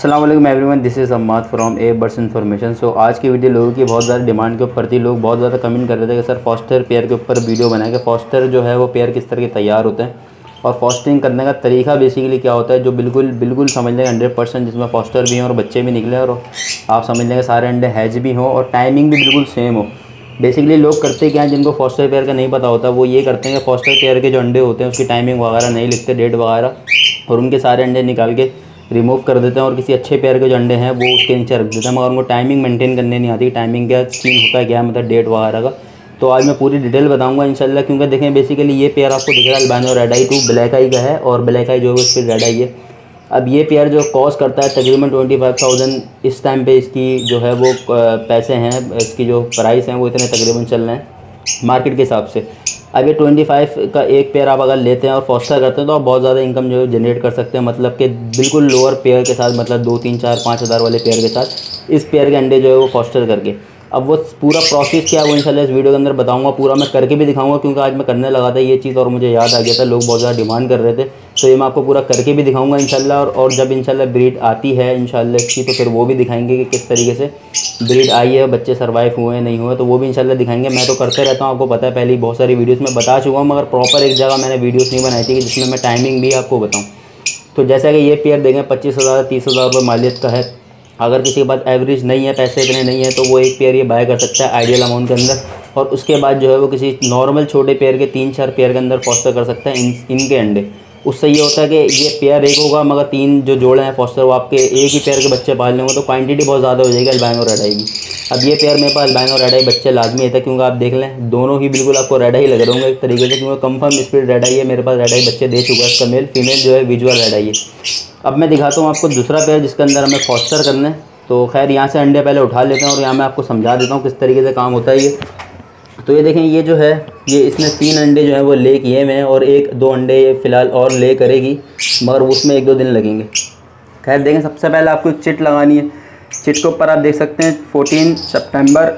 अस्सलाम वालेकुम everyone, this is Ammad from a birds information. So आज की वीडियो लोगों की बहुत ज़्यादा डिमांड के ऊपर थी। लोग बहुत ज़्यादा कमेंट कर रहे थे कि सर फॉस्टर पेयर के ऊपर वीडियो बनाएंगे, फॉस्टर जो है वो पेयर किस तरह के तैयार होते हैं और फॉस्टिंग करने का तरीका बेसिकली क्या होता है, जो बिल्कुल समझ लेंगे 100%, जिसमें फॉस्टर भी हों और बच्चे भी निकले और आप समझ लेंगे सारे अंडे हैज भी हों और टाइमिंग भी बिल्कुल सेम हो। बेसिकली लोग करते क्या हैं, जिनको फॉस्टर पेयर का नहीं पता होता वो ये करते हैं कि फॉस्टर पेयर के जो अंडे होते हैं उसकी टाइमिंग वगैरह नहीं लिखते, डेट वगैरह, और उनके सारे अंडे निकाल के रिमूव कर देते हैं और किसी अच्छे पेयर के जो अंडे हैं वो उसके नीचे रख देते हैं, मगर उनको टाइमिंग मेंटेन करने नहीं आती। टाइमिंग क्या सीन होता है, क्या मतलब डेट वगैरह का। तो आज मैं पूरी डिटेल बताऊंगा इंशाल्लाह, क्योंकि देखें बेसिकली ये पेयर आपको दिख रहा है अल्बानो रेड आई 2 ब्लैक आई का है और ब्लैक आई जो है उसकी रेड आई है। अब ये पेयर जो कॉस्ट करता है तकरीबन 25,000 इस टाइम पे इसकी जो है वो पैसे हैं, इसकी जो प्राइस हैं वो इतने तकरीबन चल रहे हैं मार्केट के हिसाब से। अब ये 25 का एक पेयर आप अगर लेते हैं और फॉस्टर करते हैं तो आप बहुत ज़्यादा इनकम जो है जनरेट कर सकते हैं, मतलब कि बिल्कुल लोअर पेयर के साथ, मतलब 2, 3, 4, 5 हज़ार वाले पेयर के साथ इस पेयर के अंडे जो है वो फॉस्टर करके। अब वो पूरा प्रोसेस क्या है वो इंशाल्लाह इस वीडियो के अंदर बताऊंगा, पूरा मैं करके भी दिखाऊंगा, क्योंकि आज मैं करने लगा था ये चीज़ और मुझे याद आ गया था, लोग बहुत ज़्यादा डिमांड कर रहे थे। तो ये मैं आपको पूरा करके भी दिखाऊंगा इंशाल्लाह, और जब इंशाल्लाह ब्रीड आती है इंशाल्लाह इसकी तो फिर वो भी दिखाएंगे कि किस तरीके से ब्रीड आई है, बच्चे सर्वाइव हुए नहीं हुए, तो वो भी इंशाल्लाह दिखाएंगे। मैं तो करते रहता हूँ, आपको पता है, पहले ही बहुत सारी वीडियोज़ में बता चुका हूँ, मगर प्रॉपर एक जगह मैंने वीडियोज़ नहीं बनाई थी कि जिसमें मैं टाइमिंग भी आपको बताऊँ। तो जैसा कि ये पेयर देखें 25,000 30,000 रुपये मालियत का है। अगर किसी के पास एवरेज नहीं है, पैसे इतने नहीं है, तो वो एक पेयर ये बाय कर सकता है आइडियल अमाउंट के अंदर, और उसके बाद जो है वो किसी नॉर्मल छोटे पेयर के 3-4 पेयर के अंदर फॉस्टर कर सकता है इनके अंडे। उससे ये होता है कि ये पेयर एक होगा मगर 3 जो जोड़े हैं फॉस्टर वो आपके एक ही पेयर के बच्चे पाल लेंगे, तो क्वांटिटी बहुत ज़्यादा हो जाएगी अल्बानो रेड आई की। अब ये पेयर मेरे पास अल्बानो रेड आई बच्चे लाजमी है, क्योंकि आप देख लें दोनों ही बिल्कुल आपको रेड आई लग रहे होंगे एक तरीके से, क्योंकि कंफर्म स्पीड रेड आई है, मेरे पास रेड आई बच्चे दे चुका है। इसका मेल फीमेल जो है विजुअल रेड आई है। अब मैं दिखाता हूँ आपको दूसरा पेयर जिसके अंदर हमें फॉस्टर करना है। तो खैर यहाँ से अंडे पहले उठा लेते हैं और यहाँ मैं आपको समझा देता हूँ किस तरीके से काम होता है ये। तो ये देखें, ये जो है ये इसने 3 अंडे जो है वो ले किए हुए हैं और 1-2 अंडे ये फ़िलहाल और ले करेगी, मगर उसमें 1-2 दिन लगेंगे। खैर देखें, सबसे पहले आपको एक चिट लगानी है। चिट के ऊपर आप देख सकते हैं 14 सितंबर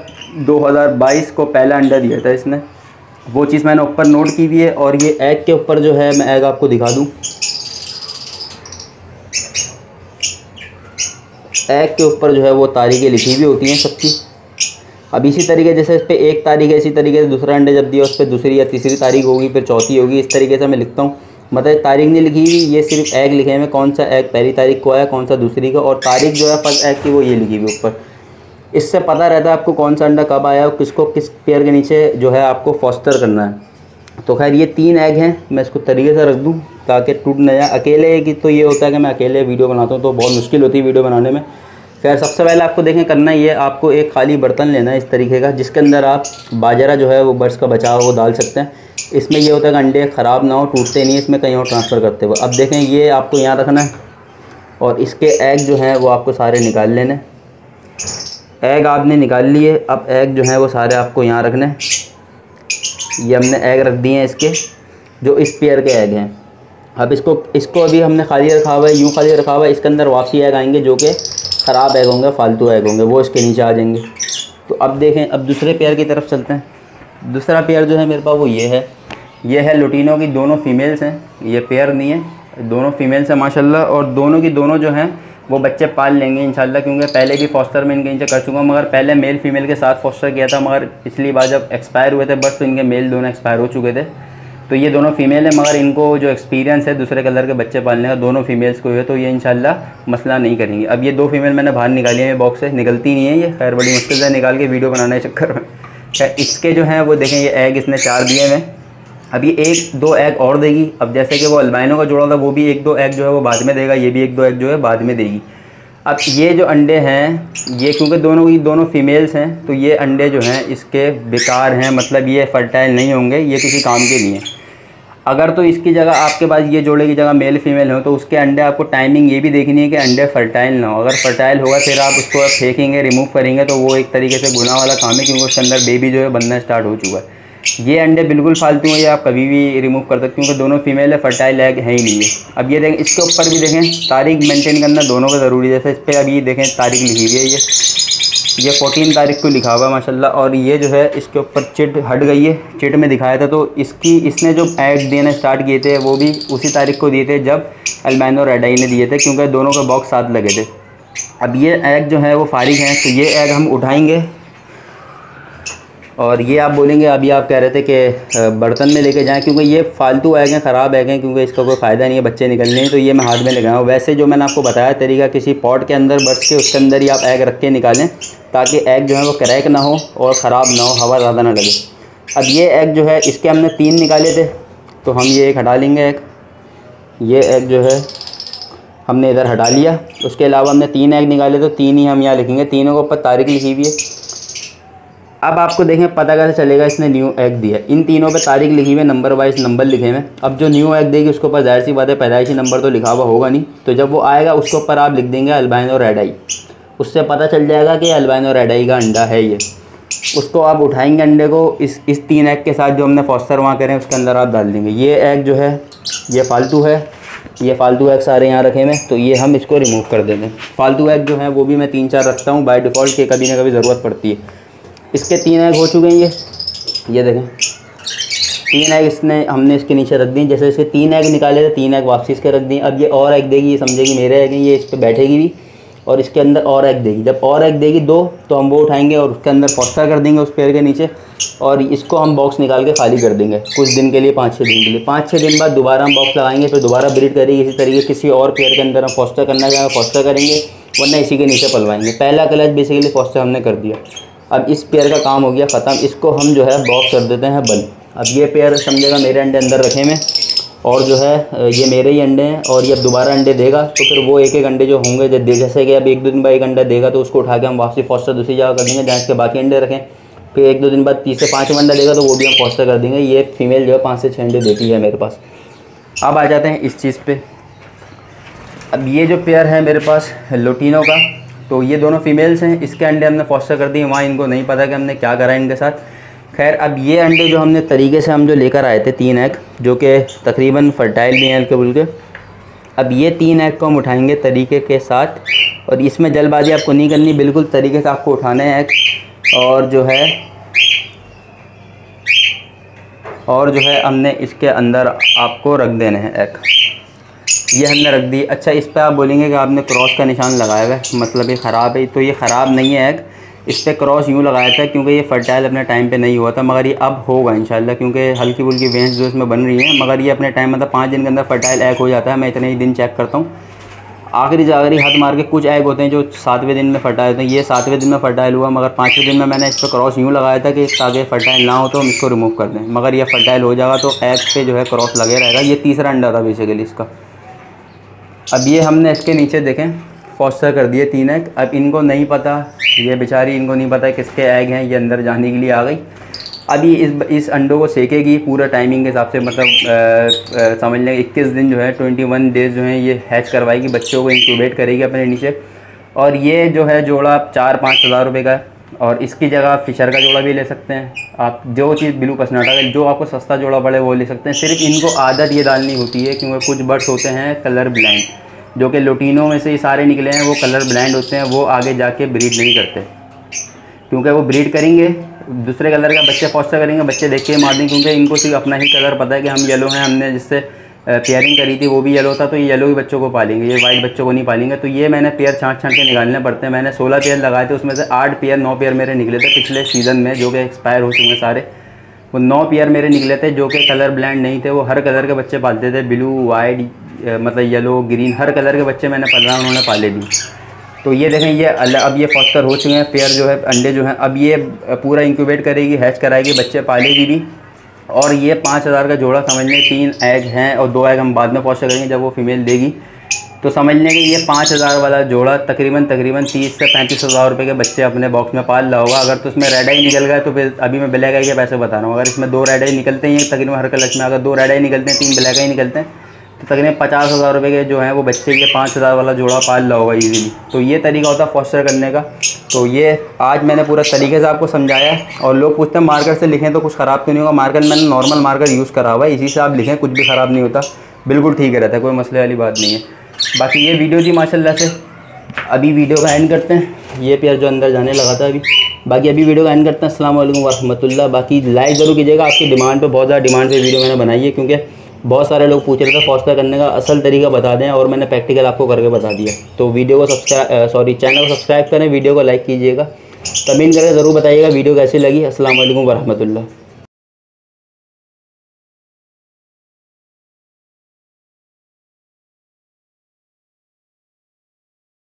2022 को पहला अंडा दिया था इसने, वो चीज़ मैंने ऊपर नोट की हुई है। और ये एग के ऊपर जो है, मैं एग आपको दिखा दूँ, एग के ऊपर जो है वो तारीखें लिखी हुई होती हैं सबकी। अब इसी तरीके जैसे इस पर 1 तारीख है, इसी तरीके से दूसरा अंडे जब दिया उस पर दूसरी या तीसरी तारीख होगी, फिर चौथी होगी, इस तरीके से मैं लिखता हूँ। मतलब तारीख नहीं लिखी हुई, ये सिर्फ एग लिखे हैं, कौन सा एग पहली तारीख को आया, कौन सा दूसरी का, और तारीख जो है फर्स्ट एग की वो ये लिखी हुई ऊपर। इससे पता रहता है आपको कौन सा अंडा कब आया और किसको किस पेयर के नीचे जो है आपको फॉस्टर करना है। तो खैर ये 3 एग हैं, मैं इसको तरीके से रख दूँ ताकि टूट न जाए। अकेले की तो ये होता है कि मैं अकेले वीडियो बनाता हूँ तो बहुत मुश्किल होती है वीडियो बनाने में। खैर सबसे पहले आपको देखें करना ये, आपको एक खाली बर्तन लेना है इस तरीके का, जिसके अंदर आप बाजरा जो है वो बर्ड्स का बचा वो डाल सकते हैं। इसमें ये होता है कि अंडे ख़राब ना हो, टूटते नहीं, इसमें कहीं और ट्रांसफ़र करते हुए। अब देखें ये आपको यहाँ रखना है और इसके एग जो हैं वो आपको सारे निकाल लेने। एग आपने निकाल लिए, अब एग जो है वो सारे आपको यहाँ रखने। ये हमने एग रख दिए हैं इसके, जो इस पेयर के एग हैं। अब इसको अभी हमने खाली रखा हुआ है, यूँ खाली रखा हुआ है। इसके अंदर वापसी एग आएंगे जो कि ख़राब एग होंगे, फालतू एग होंगे, वो इसके नीचे आ जाएंगे। तो अब देखें, अब दूसरे पेयर की तरफ चलते हैं। दूसरा पेयर जो है मेरे पास वो ये है लुटीनो की, दोनों फीमेल्स हैं, ये पेयर नहीं है, दोनों फीमेल्स हैं माशाल्लाह। और दोनों की दोनों जो हैं वो बच्चे पाल लेंगे इंशाल्लाह, क्योंकि पहले भी फॉस्टर में इनके नीचे कर चुका हूँ, मगर पहले मेल फीमेल के साथ फॉस्टर किया था, मगर पिछली बार जब एक्सपायर हुए थे बस तो इनके मेल दोनों एक्सपायर हो चुके थे। तो ये दोनों फीमेल है, मगर इनको जो एक्सपीरियंस है दूसरे कलर के बच्चे पालने का दोनों फीमेल्स को है, तो ये इंशाल्लाह मसला नहीं करेंगी। अब ये 2 फीमेल मैंने बाहर निकाली है बॉक्स से, निकलती नहीं है ये, खैर बड़ी मुश्किल से निकाल के वीडियो बनाने के चक्कर में। खैर इसके जो हैं वो देखें, ये एग इसने 4 दिए हैं। अब ये 1-2 एग और देगी। अब जैसे कि वो अल्बाइनो का जोड़ा था वो भी 1-2 एग जो है वो बाद में देगा, ये भी 1-2 एग जो है बाद में देगी। अब ये जो अंडे हैं ये क्योंकि दोनों फीमेल्स हैं, तो ये अंडे जो हैं इसके बेकार हैं, मतलब ये फर्टाइल नहीं होंगे, ये किसी काम के नहीं है। अगर तो इसकी जगह आपके पास ये जोड़े की जगह मेल फीमेल हो तो उसके अंडे आपको टाइमिंग ये भी देखनी है कि अंडे फर्टाइल ना हो। अगर फर्टाइल होगा फिर आप उसको फेंकेंगे, रिमूव करेंगे, तो वो एक तरीके से गुनाह वाला काम है, क्योंकि उसके अंदर बेबी जो है बनना स्टार्ट हो चुका है। ये अंडे बिल्कुल फालतू हैं, ये आप कभी भी रिमूव कर सकते हैं, क्योंकि दोनों फीमेल है, फर्टाइल एग है ही नहीं है। अब ये देखें, इसके ऊपर भी देखें तारीख मेंटेन करना दोनों का ज़रूरी है। जैसे इस पर अभी देखें तारीख लिखी हुई है, ये 14 तारीख को लिखा हुआ है माशाल्लाह। और ये जो है इसके ऊपर चिट हट गई है, चिट में दिखाया था, तो इसने जो एग देना स्टार्ट किए थे वो भी उसी तारीख को दिए थे जब अल्बानो रेड आई ने दिए थे, क्योंकि दोनों के बॉक्स साथ लगे थे। अब ये एग जो है वो फारिग हैं, तो ये एग हम उठाएंगे और ये आप बोलेंगे अभी आप कह रहे थे कि बर्तन में लेके जाएं, क्योंकि ये फालतू एग हैं, ख़राब एग हैं, क्योंकि इसका कोई फ़ायदा नहीं है, बच्चे निकलने हैं, तो ये मैं हाथ में लगाऊँ। वैसे जो मैंने आपको बताया तरीका, किसी पॉट के अंदर बर्स के उसके अंदर ही आप एग रख के निकालें, ताकि एग जो है वो क्रैक ना हो और ख़राब ना हो, हवा ज़्यादा ना लगे। अब ये एग जो है इसके हमने 3 निकाले थे, तो हम ये एक हटा लेंगे एग। ये एग जो है हमने इधर हटा लिया। उसके अलावा हमने 3 एग निकाले, तो 3 ही हम यहाँ लिखेंगे, तीनों के ऊपर तारीख लिखी हुई है। अब आपको देखें पता कैसे चलेगा इसने न्यू एग दिया। इन तीनों पे तारीख लिखी हुई है, नंबर वाइज नंबर लिखे हुए। अब जो न्यू एग देगी उसके ऊपर जाहिर सी बात है पैदाइशी नंबर तो लिखा हुआ होगा नहीं, तो जब वो आएगा उसके ऊपर आप लिख देंगे अल्बाइनो रेड आई। उससे पता चल जाएगा कि अल्बाइनो रेड आई का अंडा है ये। उसको आप उठाएंगे अंडे को, इस 3 एग के साथ जो हमने फॉस्टर वहाँ करें उसके अंदर आप डाल देंगे। ये एग जो है ये फालतू है, ये फालतू एग सारे यहाँ रखे हुए, तो ये हम इसको रिमूव कर देते हैं। फालतू एग जो है वो भी मैं 3-4 रखता हूँ बाय डिफ़ॉल्ट, के कभी ना कभी ज़रूरत पड़ती है। इसके 3 एग हो चुके हैं, ये देखें 3 एग इसने हमने इसके नीचे रख दी। जैसे इसके 3 एग निकाले थे, 3 एग वापसी इसके रख दिए। अब ये और एग देगी, ये समझेगी मेरे एग हैं, ये इस पर बैठेगी भी और इसके अंदर और एग देगी। जब और एग देगी 2, तो हम वो उठाएंगे और उसके अंदर फॉस्टर कर देंगे उस पेड़ के नीचे, और इसको हम बॉक्स निकाल के खाली कर देंगे कुछ दिन के लिए, 5-6 दिन के लिए। 5-6 दिन बाद दोबारा हम बॉक्स लगाएंगे, फिर दोबारा ब्रीड करेगी इसी तरीके। किसी और पेड़ के अंदर हम फॉस्टर करना चाहेंगे फॉस्टर करेंगे, वरना इसी के नीचे पलवाएंगे। पहला क्लच बेसिकली फॉस्टर हमने कर दिया। अब इस पेयर का काम हो गया ख़त्म। इसको हम जो है बॉक्स कर देते हैं बंद। अब ये पेयर समझेगा मेरे अंडे अंदर रखे में, और जो है ये मेरे ही अंडे हैं, और ये अब दोबारा अंडे देगा तो फिर वो एक एक अंडे जो होंगे जैसे कि अब 1-2 दिन बाद एक अंडा देगा तो उसको उठा के हम वापसी फॉस्टर दूसरी जगह कर देंगे जहाँ इसके बाकी अंडे रखें। फिर 1-2 दिन बाद 30 से 5 अंडा देगा तो वो भी हम फॉस्टर कर देंगे। ये फीमेल जो है 5 से 6 अंडे देती है मेरे पास। अब आ जाते हैं इस चीज़ पे। अब ये जो पेयर है मेरे पास लोटिनो का, तो ये दोनों फीमेल्स हैं। इसके अंडे हमने फॉस्टर कर दिए, वहाँ इनको नहीं पता कि हमने क्या करा इनके साथ। खैर अब ये अंडे जो हमने तरीके से हम जो लेकर आए थे 3 एग, जो कि तकरीबन फर्टाइल भी हैं हल्के बुल्के। अब ये 3 एग को हम उठाएंगे तरीके के साथ, और इसमें जल्दबाजी आपको नहीं करनी, बिल्कुल तरीके से आपको उठाने हैं एग, और जो है हमने इसके अंदर आपको रख देने हैं एग। ये हमने रख दी। अच्छा, इस पर आप बोलेंगे कि आपने क्रॉस का निशान लगाया हुआ है, मतलब ये ख़राब है। तो ये ख़राब नहीं है एग, इस पर क्रॉस यूँ लगाया था क्योंकि ये फर्टाइल अपने टाइम पे नहीं हुआ था, मगर ये अब होगा इंशाल्लाह, क्योंकि हल्की फुल्की वेंस जो इसमें बन रही हैं, मगर ये अपने टाइम मतलब 5 दिन के अंदर फर्टाइल एग हो जाता है। मैं इतने ही दिन चेक करता हूँ, आखिरी हाथ मार के कुछ एग होते हैं जो 7वें दिन में फर्टाइल होते हैं। ये 7वें दिन में फर्टाइल हुआ, मगर 5वें दिन में मैंने इस पर क्रॉस यूँ लगाया था कि ताकि फर्टाइल ना हो तो हम इसको रिमूव कर दें, मगर ये फर्टाइल हो जाएगा तो एग पे जो है क्रॉस लगे रहेगा। ये तीसरा अंडा था बेसिकली इसका। अब ये हमने इसके नीचे देखें फॉस्टर कर दिए 3 एग। अब इनको नहीं पता, ये बेचारी इनको नहीं पता किसके एग हैं, ये अंदर जाने के लिए आ गई। अब ये इस अंडों को सेकेगी पूरा टाइमिंग के हिसाब से, मतलब समझ लें 21 दिन जो है 21 डेज़ जो है ये हैच करवाएगी, बच्चों को इंक्यूबेट करेगी अपने नीचे। और ये जो है जोड़ा 4-5 हज़ार रुपये का है, और इसकी जगह आप फिशर का जोड़ा भी ले सकते हैं। आप जो चीज़ ब्लू पसनाटा का जो आपको सस्ता जोड़ा पड़े वो ले सकते हैं। सिर्फ इनको आदत ये डालनी होती है, क्योंकि कुछ बर्ड्स होते हैं कलर ब्लाइंड, जो कि लोटिनो में से ही सारे निकले हैं, वो कलर ब्लाइंड होते हैं, वो आगे जाके ब्रीड नहीं करते, क्योंकि वो ब्रीड करेंगे दूसरे कलर का बच्चे फॉस्टर करेंगे, बच्चे देख के मार देंगे, क्योंकि इनको सिर्फ अपना ही कलर पता है कि हम येलो हैं, हमने जिससे पेयरिंग करी थी वो भी येलो था, तो ये येलो ही बच्चों को पालेंगे, ये वाइट बच्चों को नहीं पालेंगे। तो ये मैंने पेयर छाँट के निकालने पड़ते हैं। मैंने 16 पेयर लगाए थे, उसमें से 9 पेयर मेरे निकले थे पिछले सीज़न में, जो कि एक्सपायर हो चुके हैं सारे। वो 9 पेयर मेरे निकले थे जो कि कलर ब्लाइंड नहीं थे, वो हर कलर के बच्चे पालते थे, ब्लू, वाइट, मतलब येलो, ग्रीन, हर कलर के बच्चे मैंने पाला, उन्होंने पाले भी। तो ये देखें ये अब ये फॉस्टर हो चुके हैं पेयर जो है अंडे जो हैं। अब ये पूरा इंक्यूबेट करेगी, हैच कराएगी, बच्चे पालेगी भी। और ये 5000 का जोड़ा समझ लें, 3 एग हैं और 2 एग हम बाद में फॉस्टर करेंगे जब वो फीमेल देगी। तो समझ लें कि ये 5000 वाला जोड़ा तकरीबन 30 से 35 हज़ार रुपये के बच्चे अपने बॉक्स में पाल रहा होगा। अगर तो इसमें रेड आई निकल गया तो फिर अभी मैं ब्लैक आई के पैसे बता रहा हूँ। अगर इसमें 2 रेड आई निकलते हैं तकरीबन हर क्लच में, अगर 2 रेड आई निकलते हैं 3 ब्लैक आई निकलते हैं, तो तकरीबन 50,000 रुपये के जो हैं वो बच्चे ये 5000 वाला जोड़ा पाल रहा होगा ईजीली। तो ये तरीका होता है फॉस्टर करने का। तो ये आज मैंने पूरा तरीके से आपको समझाया है। और लोग पूछते हैं मार्कर से लिखें तो कुछ ख़राब क्यों नहीं होगा। मार्कर मैंने नॉर्मल मार्कर यूज़ करा हुआ है, इसी से आप लिखें कुछ भी ख़राब नहीं होता, बिल्कुल ठीक रहता है, कोई मसले वाली बात नहीं है। बाकी ये वीडियो थी माशाल्लाह से। अभी वीडियो का एंड करते हैं, ये पेयर जो अंदर जाने लगा था अभी। बाकी अभी वीडियो का एंड करते हैं। अस्सलाम वालेकुम वरहमतुल्लाह। बाकी लाइक ज़रूर कीजिएगा, आपकी डिमांड पे बहुत ज़्यादा डिमांड पे वीडियो मैंने बनाई है, क्योंकि बहुत सारे लोग पूछ रहे थे फॉस्टर करने का असल तरीका बता दें, और मैंने प्रैक्टिकल आपको करके बता दिया। तो वीडियो को चैनल को सब्सक्राइब करें, वीडियो को लाइक कीजिएगा, कमेंट करके ज़रूर बताइएगा वीडियो कैसी लगी। अस्सलाम वालेकुम वरहमतुल्लाह।